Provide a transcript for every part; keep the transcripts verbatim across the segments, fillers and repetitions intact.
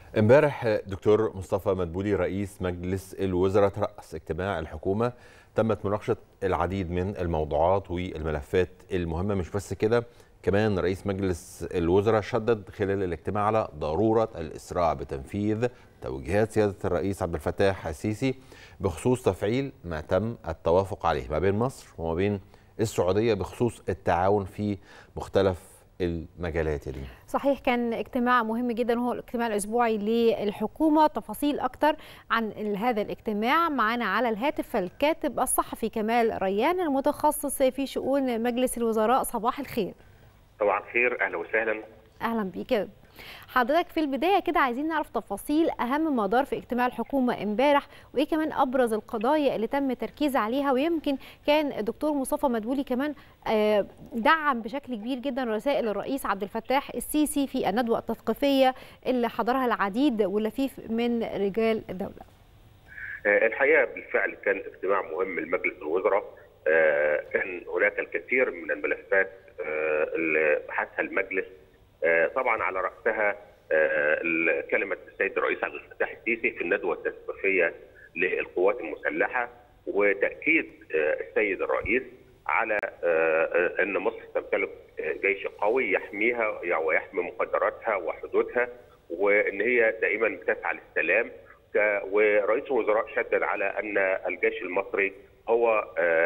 امبارح دكتور مصطفى مدبولي رئيس مجلس الوزراء ترأس اجتماع الحكومة. تمت مناقشة العديد من الموضوعات والملفات المهمة. مش بس كده، كمان رئيس مجلس الوزراء شدد خلال الاجتماع على ضرورة الإسراع بتنفيذ توجيهات سيادة الرئيس عبد الفتاح السيسي بخصوص تفعيل ما تم التوافق عليه ما بين مصر وما بين السعودية بخصوص التعاون في مختلف المجالات دي. صحيح، كان اجتماع مهم جدا وهو الاجتماع الاسبوعي للحكومه. تفاصيل اكتر عن هذا الاجتماع معنا على الهاتف الكاتب الصحفي كمال ريان المتخصص في شؤون مجلس الوزراء. صباح الخير. صباح الخير، اهلا وسهلا. اهلا بيك حضرتك. في البدايه كده عايزين نعرف تفاصيل اهم ما دار في اجتماع الحكومه امبارح، وايه كمان ابرز القضايا اللي تم التركيز عليها، ويمكن كان الدكتور مصطفى مدبولي كمان دعم بشكل كبير جدا رسائل الرئيس عبد الفتاح السيسي في الندوه التثقيفيه اللي حضرها العديد واللفيف من رجال الدوله. الحقيقه بالفعل كان اجتماع مهم لمجلس الوزراء. كان هناك الكثير من الملفات اللي بحثها المجلس، طبعا على رأسها كلمة السيد الرئيس عبد الفتاح السيسي في الندوة التثقيفية للقوات المسلحة، وتأكيد السيد الرئيس على أن مصر تمتلك جيش قوي يحميها ويحمي مقدراتها وحدودها، وأن هي دائما بتسعى للسلام. ورئيس الوزراء شدد على أن الجيش المصري هو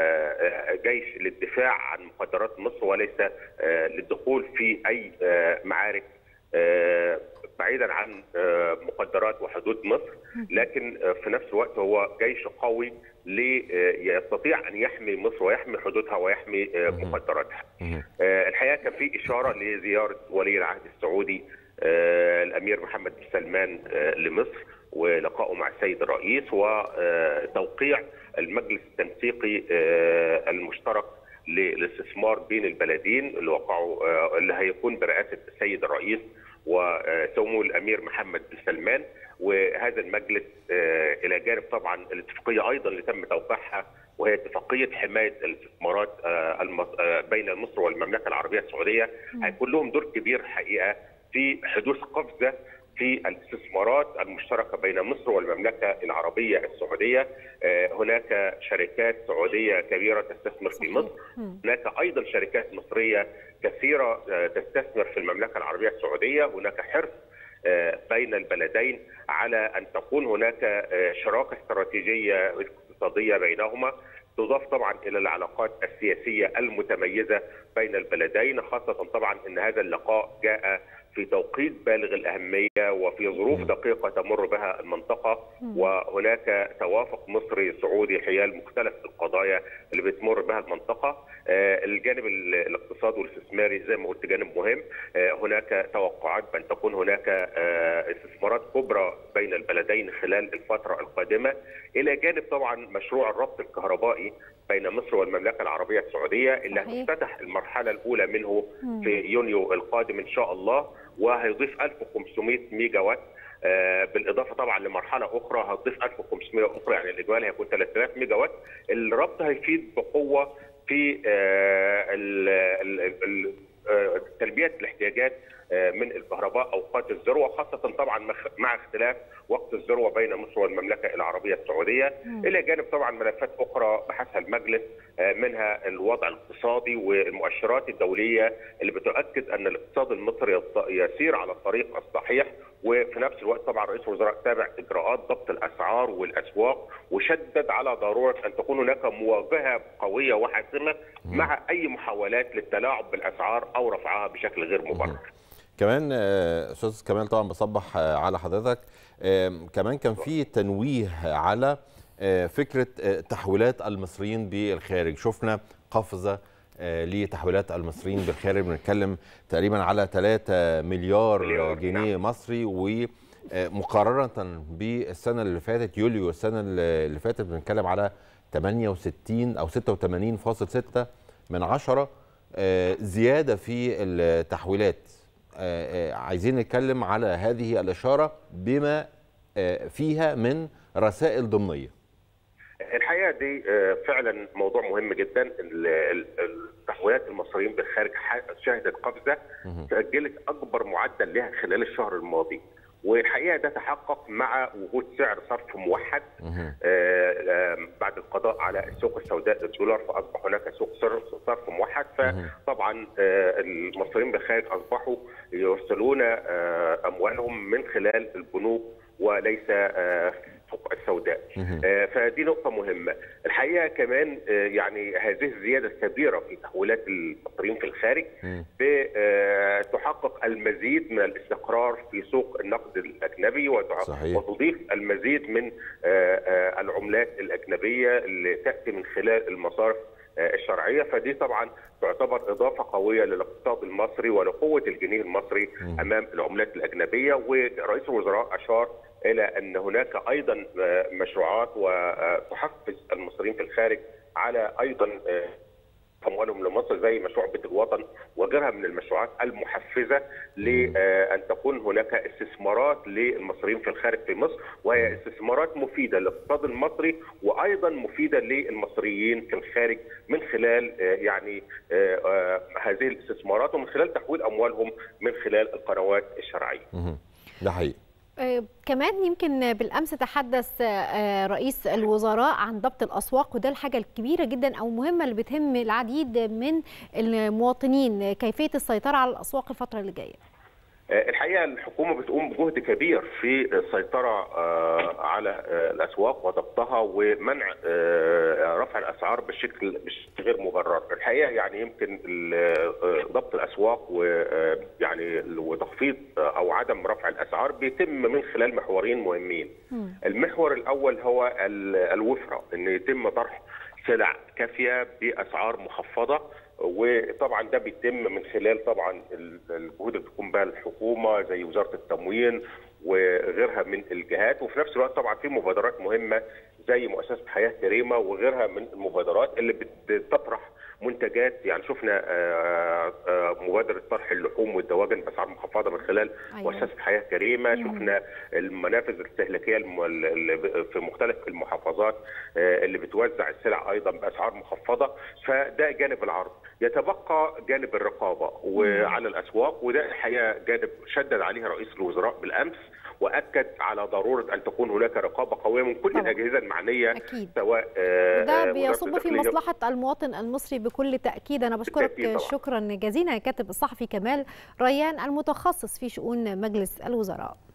جيش للدفاع عن مقدرات مصر وليس للدخول في أي معارك بعيدا عن مقدرات وحدود مصر، لكن في نفس الوقت هو جيش قوي يستطيع أن يحمي مصر ويحمي حدودها ويحمي مقدراتها. الحقيقة كان في إشارة لزيارة ولي العهد السعودي الأمير محمد بن سلمان لمصر ولقائه مع السيد الرئيس وتوقيع المجلس التنسيقي المشترك للاستثمار بين البلدين اللي وقعوا اللي هيكون برئاسه السيد الرئيس وسمو الامير محمد بن سلمان. وهذا المجلس الى جانب طبعا الاتفاقيه ايضا اللي تم توقيعها، وهي اتفاقيه حمايه الاستثمارات بين مصر والمملكه العربيه السعوديه، هيكون لهم دور كبير حقيقه في حدوث قفزه في الاستثمارات المشتركه بين مصر والمملكه العربيه السعوديه. هناك شركات سعوديه كبيره تستثمر في مصر، هناك ايضا شركات مصريه كثيره تستثمر في المملكه العربيه السعوديه. هناك حرص بين البلدين على ان تكون هناك شراكه استراتيجيه اقتصاديه بينهما، تضاف طبعا الى العلاقات السياسيه المتميزه بين البلدين، خاصه طبعا ان هذا اللقاء جاء في توقيت بالغ الأهمية وفي ظروف دقيقة تمر بها المنطقة، وهناك توافق مصري سعودي حيال مختلف القضايا اللي بتمر بها المنطقة. الجانب الاقتصادي والاستثماري زي ما قلت جانب مهم. هناك توقعات بأن تكون هناك استثمارات كبرى بين البلدين خلال الفترة القادمة، إلى جانب طبعا مشروع الربط الكهربائي بين مصر والمملكة العربية السعودية اللي هتفتتح المرحلة الأولى منه في يونيو القادم إن شاء الله، وهيضيف ألف وخمسمائة ميجا وات، بالاضافه طبعا لمرحله اخرى هتضيف ألف وخمسمائة اخرى، يعني الاجمالي هيكون ثلاثة آلاف ميجا وات. الربط هيفيد بقوه في تلبيه الاحتياجات من الكهرباء اوقات الذروه، خاصه طبعا مع اختلاف وقت الذروه بين مصر والمملكه العربيه السعوديه، الى جانب طبعا ملفات اخرى بحثها المجلس، منها الوضع الاقتصادي والمؤشرات الدوليه اللي بتؤكد ان الاقتصاد المصري يسير على الطريق الصحيح. وفي نفس الوقت طبعا رئيس الوزراء تابع اجراءات ضبط الاسعار والاسواق، وشدد على ضروره ان تكون هناك مواجهه قويه وحاسمه مع اي محاولات للتلاعب بالاسعار او رفعها بشكل غير مبرر. كمان استاذ كمال طبعا بصبح على حضرتك. كمان كان في تنويه على فكره تحويلات المصريين بالخارج. شفنا قفزه لتحويلات المصريين بالخارج، بنتكلم تقريبا على ثلاثة مليار جنيه مصري، ومقارنه بالسنه اللي فاتت يوليو السنه اللي فاتت بنتكلم على ثمانية وستين او ستة وثمانين فاصلة ستة من عشرة زياده في التحويلات. عايزين نتكلم على هذه الإشارة بما فيها من رسائل ضمنية. الحقيقة دي فعلا موضوع مهم جدا. التحويلات المصريين بالخارج شهدت قفزة سجلت أكبر معدل لها خلال الشهر الماضي، والحقيقه ده تحقق مع وجود سعر صرف موحد آه بعد القضاء على السوق السوداء للدولار، فاصبح هناك سوق صرف موحد. فطبعا آه المصريين بالخارج اصبحوا يرسلون آه اموالهم من خلال البنوك وليس آه السوق السوداء. آه فدي نقطة مهمة. الحقيقة كمان آه يعني هذه الزيادة الكبيرة في تحويلات المصريين في الخارج تحقق المزيد من الاستقرار في سوق النقد الأجنبي، وتضيف المزيد من آه آه العملات الأجنبية اللي تأتي من خلال المصارف آه الشرعية. فدي طبعا تعتبر إضافة قوية للاقتصاد المصري ولقوة الجنيه المصري أمام العملات الأجنبية. ورئيس الوزراء أشار إلى أن هناك أيضا مشروعات وتحفز المصريين في الخارج على أيضا أموالهم لمصر، زي مشروع بيت الوطن وغيرها من المشروعات المحفزة لأن تكون هناك استثمارات للمصريين في الخارج في مصر، وهي استثمارات مفيدة للاقتصاد المصري وأيضا مفيدة للمصريين في الخارج من خلال يعني هذه الاستثمارات ومن خلال تحويل أموالهم من خلال القنوات الشرعية. ده حقيقي. آه كمان يمكن بالامس تحدث آه رئيس الوزراء عن ضبط الاسواق، وده الحاجه الكبيره جدا او مهمه اللي بتهم العديد من المواطنين، كيفيه السيطره على الاسواق الفتره اللي جايه. الحقيقه الحكومه بتقوم بجهد كبير في السيطره على الاسواق وضبطها ومنع رفع الاسعار بشكل بشكل غير مبرر. الحقيقه يعني يمكن ضبط الاسواق ويعني وتخفيض او عدم رفع الاسعار بيتم من خلال محورين مهمين. المحور الاول هو الوفره، ان يتم طرح سلع كافيه باسعار مخفضه، وطبعا ده بيتم من خلال طبعا الجهود اللي بتقوم بها الحكومه زي وزاره التموين وغيرها من الجهات. وفي نفس الوقت طبعا في مبادرات مهمه زي مؤسسه حياه كريمه وغيرها من المبادرات اللي بتطرح منتجات. يعني شفنا مبادره طرح اللحوم والدواجن باسعار مخفضه من خلال أيوة. مؤسسه حياه كريمه. أيوة. شفنا المنافذ الاستهلاكيه في مختلف المحافظات اللي بتوزع السلع ايضا باسعار مخفضه. فده جانب العرض. يتبقى جانب الرقابه وعلى الاسواق، وده الحقيقه جانب شدد عليه رئيس الوزراء بالامس، واكد على ضروره ان تكون هناك رقابه قويه من كل طبعا. الاجهزه المعنيه أكيد. سواء ده بيصب في مصلحه المواطن المصري بكل تاكيد. انا بشكرك شكرا جزيلا الكاتب الصحفي كمال ريان المتخصص في شؤون مجلس الوزراء.